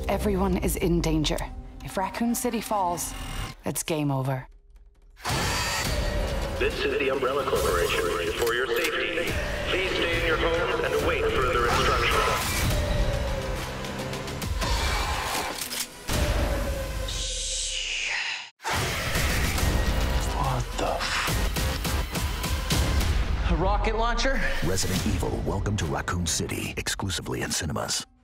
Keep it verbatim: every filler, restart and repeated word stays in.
Everyone is in danger. If Raccoon City falls, it's game over. This is the Umbrella Corporation. For your safety, please stay in your homes and await further instructions. What the f... A rocket launcher? Resident Evil, Welcome to Raccoon City, exclusively in cinemas.